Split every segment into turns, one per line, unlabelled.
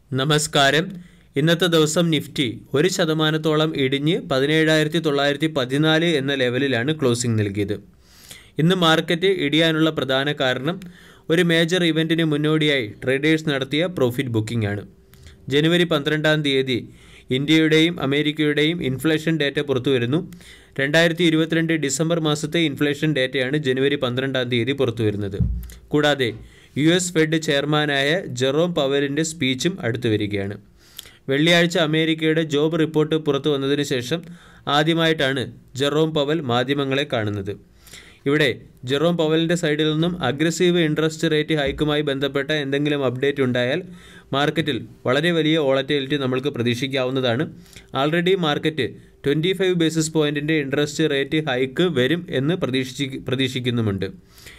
നമസ്കാരം. ഇന്നത്തെ ദിവസം നിഫ്റ്റി 1% ഇടിഞ്ഞ് 17,914 എന്ന ലെവലിലാണ് ക്ലോസിംഗ് നൽകിയത്. ഇന്ന് മാർക്കറ്റ് ഇടിയാനുള്ള പ്രധാന കാരണം ഒരു മേജർ ഇവൻറ്റിന് മുന്നോടിയായി ട്രേഡേഴ്സ് നടത്തിയ പ്രോഫിറ്റ് ബുക്കിംഗ് ആണ്. ജനുവരി 12 ഇന്ത്യയുടെയും അമേരിക്കയുടെയും ഇൻഫ്ലേഷൻ ഡേറ്റ പുറത്തുവരുന്നു. 2022 ഡിസംബർ മാസത്തെ ഇൻഫ്ലേഷൻ ഡേറ്റയാണ് ജനുവരി 12 പുറത്തുവരുന്നത്. കൂടാതെ US ഫെഡ് ചെയർമാനായ ജെറോം പവലിൻ്റെ സ്പീച്ചും അടുത്തു വരികയാണ്. വെള്ളിയാഴ്ച അമേരിക്കയുടെ ജോബ് റിപ്പോർട്ട് പുറത്തു വന്നതിന് ശേഷം ആദ്യമായിട്ടാണ് ജെറോം പവൽ മാധ്യമങ്ങളെ കാണുന്നത്. ഇവിടെ ജെറോം പവലിൻ്റെ സൈഡിൽ നിന്നും അഗ്രസീവ് ഇൻട്രസ്റ്റ് റേറ്റ് ഹൈക്കുമായി ബന്ധപ്പെട്ട എന്തെങ്കിലും അപ്ഡേറ്റ് ഉണ്ടായാൽ മാർക്കറ്റിൽ വളരെ വലിയ വോളറ്റിലിറ്റി നമ്മൾക്ക് പ്രതീക്ഷിക്കാവുന്നതാണ്. ആൾറെഡി മാർക്കറ്റ് 25 ബേസിസ് പോയിൻറ്റിൻ്റെ ഇൻട്രസ്റ്റ് റേറ്റ് ഹൈക്ക് വരും എന്ന് പ്രതീക്ഷിക്കുന്നുമുണ്ട്.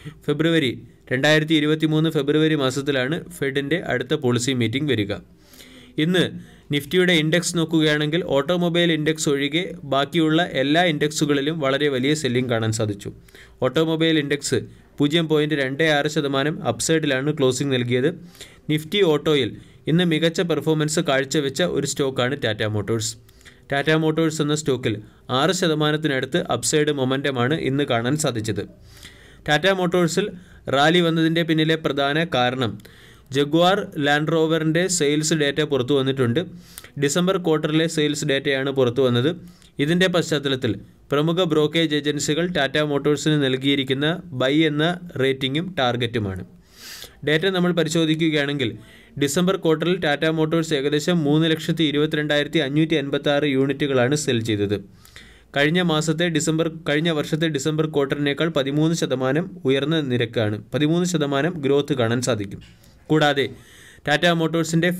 2023 ഫെബ്രുവരി മാസത്തിലാണ് ഫെഡിൻ്റെ അടുത്ത പോളിസി മീറ്റിംഗ് വരിക. ഇന്ന് നിഫ്റ്റിയുടെ ഇൻഡെക്സ് നോക്കുകയാണെങ്കിൽ ഓട്ടോമൊബൈൽ ഇൻഡെക്സ് ഒഴികെ ബാക്കിയുള്ള എല്ലാ ഇൻഡെക്സുകളിലും വളരെ വലിയ സെല്ലിംഗ് കാണാൻ സാധിച്ചു. ഓട്ടോമൊബൈൽ ഇൻഡെക്സ് 0.26% അപ്സൈഡിലാണ് ക്ലോസിംഗ് നൽകിയത്. നിഫ്റ്റി ഓട്ടോയിൽ ഇന്ന് മികച്ച പെർഫോമൻസ് കാഴ്ചവെച്ച ഒരു സ്റ്റോക്കാണ് ടാറ്റ മോട്ടോഴ്സ്. ടാറ്റ മോട്ടോഴ്സ് എന്ന സ്റ്റോക്കിൽ 6%-നടുത്ത് അപ്സൈഡ് മൊമെൻറ്റമാണ് ഇന്ന് കാണാൻ സാധിച്ചത്. ടാറ്റ മോട്ടോഴ്സിൽ റാലി വന്നതിൻ്റെ പിന്നിലെ പ്രധാന കാരണം ജഗ്വാർ ലാൻഡ് റോവറിൻ്റെ സെയിൽസ് ഡേറ്റ പുറത്തു വന്നിട്ടുണ്ട്. ഡിസംബർ ക്വാർട്ടറിലെ സെയിൽസ് ഡേറ്റയാണ് പുറത്തു വന്നത്. ഇതിൻ്റെ പശ്ചാത്തലത്തിൽ പ്രമുഖ ബ്രോക്കേജ് ഏജൻസികൾ ടാറ്റ മോട്ടോഴ്സിന് നൽകിയിരിക്കുന്ന ബൈ എന്ന റേറ്റിംഗും ടാർഗറ്റുമാണ്. ഡേറ്റ നമ്മൾ പരിശോധിക്കുകയാണെങ്കിൽ ഡിസംബർ ക്വാർട്ടറിൽ ടാറ്റ മോട്ടോഴ്സ് ഏകദേശം 3,22,586 യൂണിറ്റുകളാണ് സെൽ ചെയ്തത്. കഴിഞ്ഞ വർഷത്തെ ഡിസംബർ ക്വാർട്ടറിനേക്കാൾ 13% ഉയർന്ന നിരക്കാണ്. 13% ഗ്രോത്ത് കാണാൻ സാധിക്കും. കൂടാതെ ടാറ്റ മോട്ടോഴ്സിൻ്റെ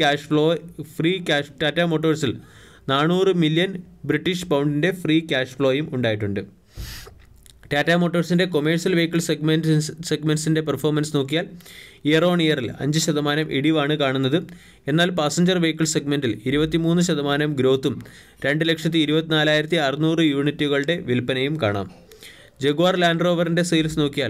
ടാറ്റ മോട്ടോഴ്സിൽ 400 മില്യൺ ബ്രിട്ടീഷ് പൗണ്ടിൻ്റെ ഫ്രീ ക്യാഷ് ഫ്ലോയും ഉണ്ടായിട്ടുണ്ട്. ടാറ്റ മോട്ടോഴ്സിൻ്റെ കൊമേഴ്സ്യൽ വെഹിക്കിൾ സെഗ്മെൻറ്റ്സിൻ്റെ പെർഫോമൻസ് നോക്കിയാൽ ഇയർ ഓൺ ഇയറിൽ 5% ഇടിവാണ് കാണുന്നത്. എന്നാൽ പാസഞ്ചർ വെഹിക്കിൾ സെഗ്മെൻറ്റിൽ 23% ഗ്രോത്തും 2,24,600 യൂണിറ്റുകളുടെ വിൽപ്പനയും കാണാം. ജഗ്വാർ ലാൻഡ് റോവറിൻ്റെ സെയിൽസ് നോക്കിയാൽ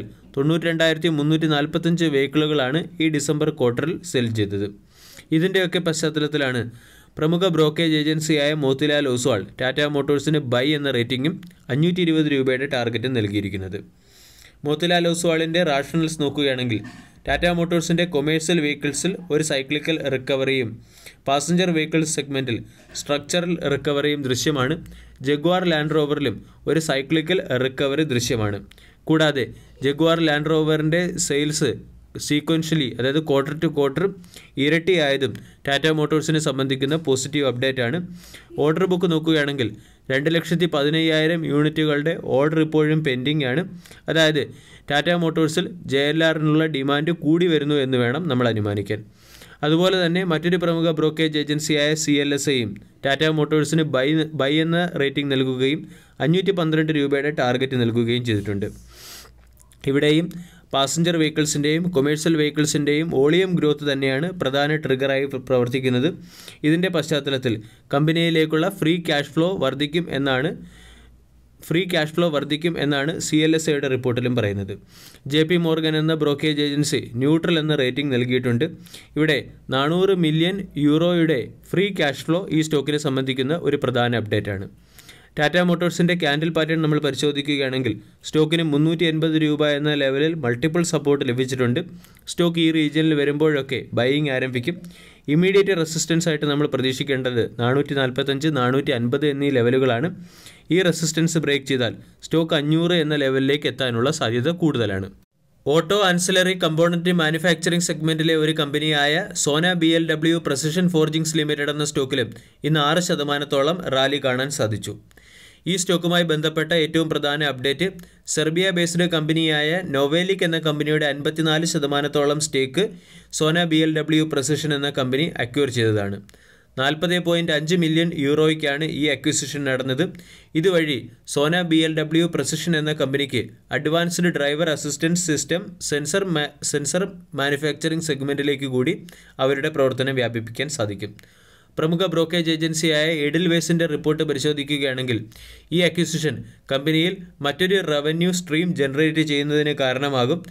92,345 വെഹിക്കിളുകളാണ് ഈ ഡിസംബർ ക്വാർട്ടറിൽ സെൽ ചെയ്തത്. ഇതിൻ്റെയൊക്കെ പശ്ചാത്തലത്തിലാണ് പ്രമുഖ ബ്രോക്കേജ് ഏജൻസിയായ മോത്തിലാൽ ഒസ്വാൾ ടാറ്റ മോട്ടോഴ്സിന് ബൈ എന്ന റേറ്റിംഗും 520 രൂപയുടെ ടാർഗറ്റും നൽകിയിരിക്കുന്നത്. മോത്തിലാൽ ഒസ്വാളിൻ്റെ റാഷണൽസ് നോക്കുകയാണെങ്കിൽ ടാറ്റ മോട്ടോഴ്സിൻ്റെ കൊമേഴ്സ്യൽ വെഹിക്കിൾസിൽ ഒരു സൈക്ലിക്കൽ റിക്കവറിയും പാസഞ്ചർ വെഹിക്കിൾ സെഗ്മെൻറ്റിൽ സ്ട്രക്ചറൽ റിക്കവറിയും ദൃശ്യമാണ്. ജഗ്വാർ ലാൻഡ് റോവറിലും ഒരു സൈക്ലിക്കൽ റിക്കവറി ദൃശ്യമാണ്. കൂടാതെ ജഗ്വാർ ലാൻഡ് റോവറിൻ്റെ സെയിൽസ് സീക്വൻഷ്യലി, അതായത് ക്വാർട്ടർ ടു ക്വാർട്ടർ ഇരട്ടിയായതും ടാറ്റ മോട്ടോഴ്സിനെ സംബന്ധിക്കുന്ന പോസിറ്റീവ് അപ്ഡേറ്റ് ആണ്. ഓർഡർ ബുക്ക് നോക്കുകയാണെങ്കിൽ 2,15,000 യൂണിറ്റുകളുടെ ഓർഡർ ഇപ്പോഴും പെൻഡിംഗ് ആണ്. അതായത് ടാറ്റ മോട്ടോഴ്സിൽ JLRനുള്ള ഡിമാൻഡ് കൂടി വരുന്നു എന്ന് വേണം നമ്മൾ അനുമാനിക്കാൻ. അതുപോലെ തന്നെ മറ്റൊരു പ്രമുഖ ബ്രോക്കേജ് ഏജൻസിയായ CLSAയും ടാറ്റ മോട്ടോഴ്സിന് ബൈ എന്ന റേറ്റിംഗ് നൽകുകയും 512 രൂപയുടെ ടാർഗറ്റ് നൽകുകയും ചെയ്തിട്ടുണ്ട്. ഇവിടെയും പാസഞ്ചർ വെഹിക്കിൾസിൻ്റെയും കൊമേഴ്സ്യൽ വെഹിക്കിൾസിൻ്റെയും വോളിയം ഗ്രോത്ത് തന്നെയാണ് പ്രധാന ട്രിഗറായി പ്രവർത്തിക്കുന്നത്. ഇതിൻ്റെ പശ്ചാത്തലത്തിൽ കമ്പനിയിലേക്കുള്ള ഫ്രീ ക്യാഷ് ഫ്ലോ വർദ്ധിക്കും എന്നാണ് CLSAയുടെ റിപ്പോർട്ടിലും പറയുന്നത്. JP മോർഗൻ എന്ന ബ്രോക്കേജ് ഏജൻസി ന്യൂട്രൽ എന്ന റേറ്റിംഗ് നൽകിയിട്ടുണ്ട്. ഇവിടെ 400 മില്യൺ യൂറോയുടെ ഫ്രീ ക്യാഷ് ഫ്ലോ ഈ സ്റ്റോക്കിനെ സംബന്ധിക്കുന്ന ഒരു പ്രധാന അപ്ഡേറ്റ് ആണ്. ടാറ്റ മോട്ടോഴ്സിൻ്റെ ക്യാൻഡിൽ പാറ്റേൺ നമ്മൾ പരിശോധിക്കുകയാണെങ്കിൽ സ്റ്റോക്കിന് 380 രൂപ എന്ന ലെവലിൽ മൾട്ടിപ്പിൾ സപ്പോർട്ട് ലഭിച്ചിട്ടുണ്ട്. സ്റ്റോക്ക് ഈ റീജിയനിൽ വരുമ്പോഴൊക്കെ ബൈയിങ് ആരംഭിക്കും. ഇമ്മീഡിയറ്റ് റെസിസ്റ്റൻസ് ആയിട്ട് നമ്മൾ പ്രതീക്ഷിക്കേണ്ടത് 445, 450 എന്നീ ലെവലുകളാണ്. ഈ റെസിസ്റ്റൻസ് ബ്രേക്ക് ചെയ്താൽ സ്റ്റോക്ക് 500 എന്ന ലെവലിലേക്ക് എത്താനുള്ള സാധ്യത കൂടുതലാണ്. ഓട്ടോ ആൻസിലറി കമ്പോണൻറ്റ് മാനുഫാക്ചറിംഗ് സെഗ്മെൻറ്റിലെ ഒരു കമ്പനിയായ Sona BLW precision forgings limited എന്ന സ്റ്റോക്കിലും ഇന്ന് 6% റാലി കാണാൻ സാധിച്ചു. ഈ സ്റ്റോക്കുമായി ബന്ധപ്പെട്ട ഏറ്റവും പ്രധാന അപ്ഡേറ്റ് സെർബിയ ബേസ്ഡ് കമ്പനിയായ നോവേലിക് എന്ന കമ്പനിയുടെ 54% സ്റ്റേക്ക് സോന BLW പ്രസിഷൻ എന്ന കമ്പനി അക്വയർ ചെയ്തതാണ്. 40.5 മില്യൺ യൂറോയ്ക്കാണ് ഈ അക്വിസിഷൻ നടന്നത്. ഇതുവഴി സോന BLW പ്രസിഷൻ എന്ന കമ്പനിക്ക് advanced driver assistance system sensor manufacturing സെഗ്മെൻറ്റിലേക്ക് കൂടി അവരുടെ പ്രവർത്തനം വ്യാപിപ്പിക്കാൻ സാധിക്കും. പ്രമുഖ ബ്രോക്കേജ് ഏജൻസിയായ എഡിൽവേസിൻ്റെ റിപ്പോർട്ട് പരിശോധിക്കുകയാണെങ്കിൽ ഈ അക്വിസിഷൻ കമ്പനിയിൽ മറ്റൊരു റവന്യൂ സ്ട്രീം ജനറേറ്റ് ചെയ്യുന്നതിന് കാരണമാകും.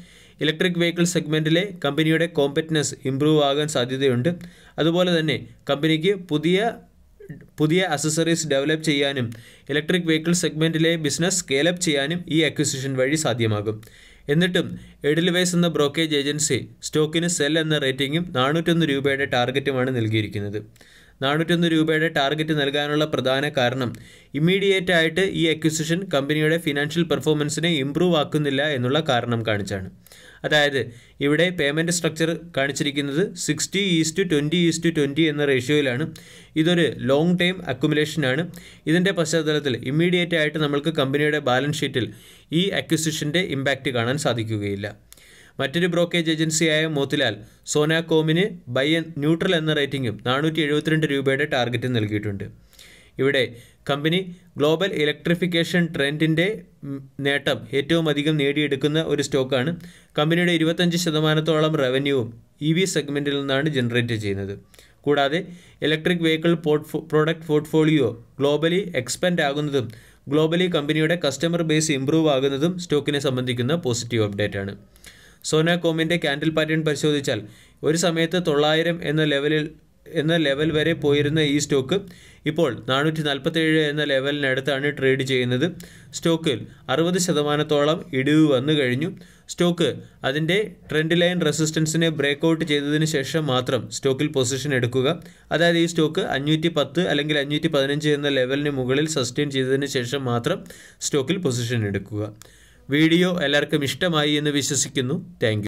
ഇലക്ട്രിക് വെഹിക്കിൾ സെഗ്മെൻറ്റിലെ കമ്പനിയുടെ കോമ്പറ്റൻസ് ഇംപ്രൂവ് ആകാൻ സാധ്യതയുണ്ട്. അതുപോലെ തന്നെ കമ്പനിക്ക് പുതിയ അക്സസറീസ് ഡെവലപ്പ് ചെയ്യാനും ഇലക്ട്രിക് വെഹിക്കിൾ സെഗ്മെൻറ്റിലെ ബിസിനസ് സ്കെയിലപ്പ് ചെയ്യാനും ഈ അക്വിസിഷൻ വഴി സാധ്യമാകും. എന്നിട്ടും എഡിൽവൈസ് എന്ന ബ്രോക്കേജ് ഏജൻസി സ്റ്റോക്കിന് സെൽ എന്ന റേറ്റിംഗും 401 രൂപയുടെ ടാർഗറ്റുമാണ് നൽകിയിരിക്കുന്നത്. 401 രൂപയുടെ ടാർഗറ്റ് നൽകാനുള്ള പ്രധാന കാരണം ഇമ്മീഡിയറ്റ് ആയിട്ട് ഈ അക്വിസിഷൻ കമ്പനിയുടെ ഫിനാൻഷ്യൽ പെർഫോമൻസിനെ ഇംപ്രൂവ് ആക്കുന്നില്ല എന്നുള്ള കാരണം കാണിച്ചാണ്. അതായത് ഇവിടെ പേയ്മെൻറ്റ് സ്ട്രക്ചർ കാണിച്ചിരിക്കുന്നത് 60:20:20 എന്ന റേഷ്യോയിലാണ്. ഇതൊരു ലോങ് ടൈം അക്യുമുലേഷനാണ്. ഇതിൻ്റെ പശ്ചാത്തലത്തിൽ ഇമ്മീഡിയറ്റ് ആയിട്ട് നമ്മൾക്ക് കമ്പനിയുടെ ബാലൻസ് ഷീറ്റിൽ ഈ അക്വിസിഷൻ്റെ ഇമ്പാക്റ്റ് കാണാൻ സാധിക്കുകയില്ല. മറ്റൊരു ബ്രോക്കേജ് ഏജൻസിയായ മോത്തിലാൽ സോനാകോമിന് ന്യൂട്രൽ എന്ന റേറ്റിംഗും 472 രൂപയുടെ ടാർഗറ്റ് നൽകിയിട്ടുണ്ട്. ഇവിടെ കമ്പനി ഗ്ലോബൽ ഇലക്ട്രിഫിക്കേഷൻ നേട്ടം ഏറ്റവും അധികം നേടിയെടുക്കുന്ന ഒരു സ്റ്റോക്കാണ്. കമ്പനിയുടെ 25% റവന്യൂവും EV സെഗ്മെൻറ്റിൽ നിന്നാണ് ജനറേറ്റ് ചെയ്യുന്നത്. കൂടാതെ electric vehicle product portfolio globally expand ആകുന്നതും ഗ്ലോബലി കമ്പനിയുടെ കസ്റ്റമർ ബേസ് ഇംപ്രൂവ് ആകുന്നതും സ്റ്റോക്കിനെ സംബന്ധിക്കുന്ന പോസിറ്റീവ് അപ്ഡേറ്റ് ആണ്. സോനാകോമിൻ്റെ ക്യാൻഡിൽ പാറ്റേൺ പരിശോധിച്ചാൽ ഒരു സമയത്ത് 900 എന്ന ലെവൽ വരെ പോയിരുന്ന ഈ സ്റ്റോക്ക് ഇപ്പോൾ 447 എന്ന ലെവലിനടുത്താണ് ട്രേഡ് ചെയ്യുന്നത്. സ്റ്റോക്കിൽ 60% ഇടിവ് വന്നു കഴിഞ്ഞു. സ്റ്റോക്ക് അതിൻ്റെ ട്രെൻഡ് ലൈൻ റെസിസ്റ്റൻസിനെ ബ്രേക്ക് ചെയ്തതിന് ശേഷം മാത്രം സ്റ്റോക്കിൽ പൊസിഷൻ എടുക്കുക. അതായത് ഈ സ്റ്റോക്ക് 510 അല്ലെങ്കിൽ 515 എന്ന ലെവലിന് മുകളിൽ സസ്റ്റെയിൻ ചെയ്തതിന് ശേഷം മാത്രം സ്റ്റോക്കിൽ പൊസിഷൻ എടുക്കുക. വീഡിയോ എല്ലാവർക്കും ഇഷ്ടമായി എന്ന് വിശ്വസിക്കുന്നു. Thank U.